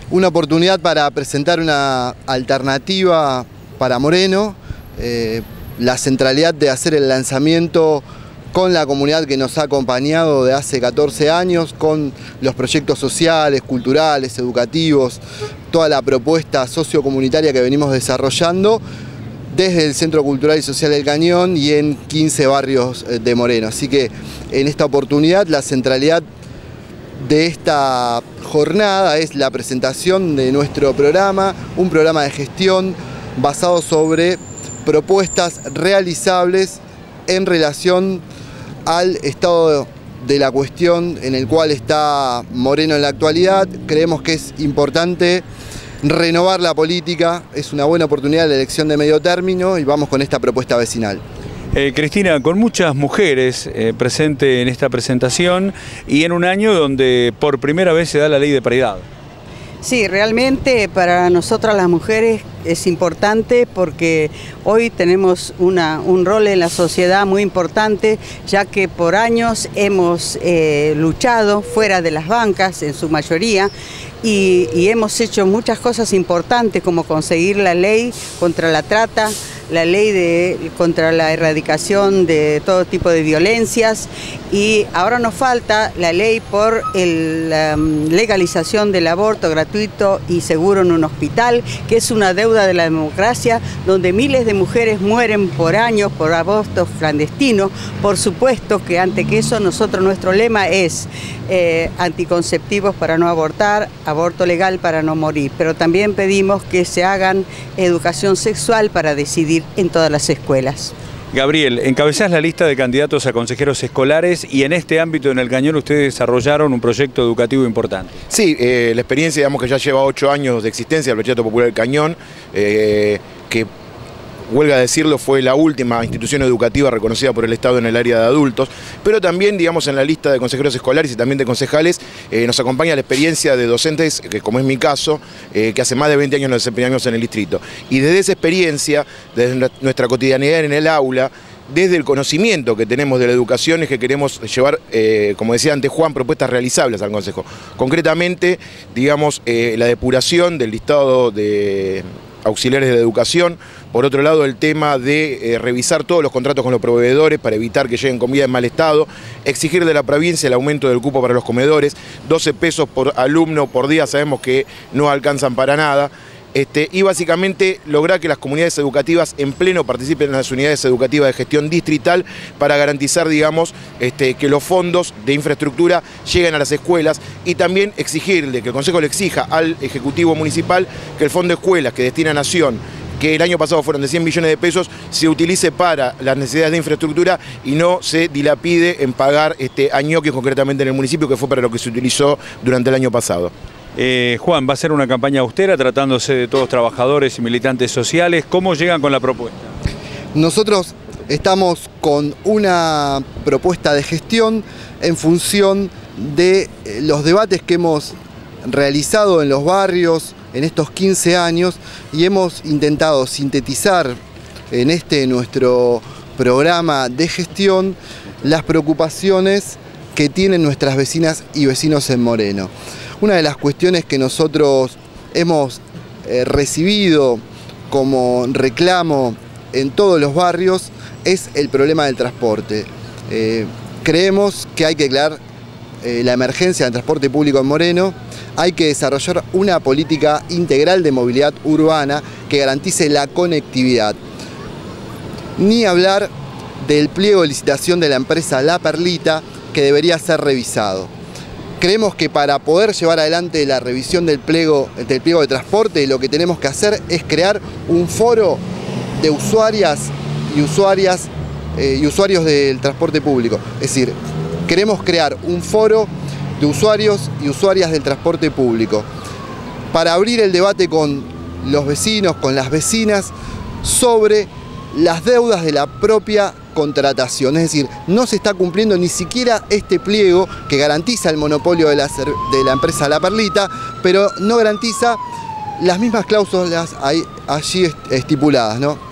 una oportunidad para presentar una alternativa para Moreno, la centralidad de hacer el lanzamiento con la comunidad que nos ha acompañado de hace 14 años, con los proyectos sociales, culturales, educativos, toda la propuesta sociocomunitaria que venimos desarrollando desde el Centro Cultural y Social del Cañón y en 15 barrios de Moreno. Así que en esta oportunidad la centralidad de esta jornada es la presentación de nuestro programa, un programa de gestión basado sobre propuestas realizables en relación al estado de la cuestión en el cual está Moreno en la actualidad. Creemos que es importante renovar la política, es una buena oportunidad la elección de medio término y vamos con esta propuesta vecinal. Cristina, con muchas mujeres presentes en esta presentación y en un año donde por primera vez se da la ley de paridad. Sí, realmente para nosotras las mujeres es importante porque hoy tenemos un rol en la sociedad muy importante, ya que por años hemos luchado fuera de las bancas en su mayoría y hemos hecho muchas cosas importantes como conseguir la ley contra la trata, la ley contra la erradicación de todo tipo de violencias y ahora nos falta la ley por la legalización del aborto gratuito y seguro en un hospital, que es una deuda de la democracia, donde miles de mujeres mueren por años por abortos clandestinos. Por supuesto que ante que eso nuestro lema es anticonceptivos para no abortar, aborto legal para no morir, pero también pedimos que se hagan educación sexual para decidir en todas las escuelas. Gabriel, encabezás la lista de candidatos a consejeros escolares y en este ámbito en el Cañón ustedes desarrollaron un proyecto educativo importante. Sí, la experiencia, digamos que ya lleva 8 años de existencia del Bachillerato Popular del Cañón, que huelga decirlo, fue la última institución educativa reconocida por el Estado en el área de adultos, pero también, digamos, en la lista de consejeros escolares y también de concejales nos acompaña la experiencia de docentes, que como es mi caso, que hace más de 20 años nos desempeñamos en el distrito. Y desde esa experiencia, desde nuestra cotidianidad en el aula, desde el conocimiento que tenemos de la educación es que queremos llevar, como decía antes Juan, propuestas realizables al Consejo. Concretamente, digamos, la depuración del listado de auxiliares de la educación. Por otro lado, el tema de revisar todos los contratos con los proveedores para evitar que lleguen comida en mal estado, exigir de la provincia el aumento del cupo para los comedores, 12 pesos por alumno por día, sabemos que no alcanzan para nada. Y básicamente lograr que las comunidades educativas en pleno participen en las unidades educativas de gestión distrital para garantizar, digamos, que los fondos de infraestructura lleguen a las escuelas y también exigirle, que el Consejo le exija al Ejecutivo Municipal que el Fondo de Escuelas que destina Nación, que el año pasado fueron de 100 millones de pesos, se utilice para las necesidades de infraestructura y no se dilapide en pagar añoques concretamente en el municipio, que fue para lo que se utilizó durante el año pasado. Juan, va a ser una campaña austera tratándose de todos trabajadores y militantes sociales. ¿Cómo llegan con la propuesta? Nosotros estamos con una propuesta de gestión en función de los debates que hemos realizado en los barrios en estos 15 años y hemos intentado sintetizar en nuestro programa de gestión las preocupaciones que tienen nuestras vecinas y vecinos en Moreno. Una de las cuestiones que nosotros hemos recibido como reclamo en todos los barrios es el problema del transporte. Creemos que hay que declarar la emergencia del transporte público en Moreno, hay que desarrollar una política integral de movilidad urbana que garantice la conectividad. Ni hablar del pliego de licitación de la empresa La Perlita, que debería ser revisado. Creemos que para poder llevar adelante la revisión del pliego de transporte, lo que tenemos que hacer es crear un foro de usuarias y usuarios del transporte público. Es decir, queremos crear un foro de usuarios y usuarias del transporte público para abrir el debate con los vecinos, con las vecinas, sobre las deudas de la propia contratación. Es decir, no se está cumpliendo ni siquiera este pliego que garantiza el monopolio de la empresa La Perlita, pero no garantiza las mismas cláusulas allí estipuladas, ¿no?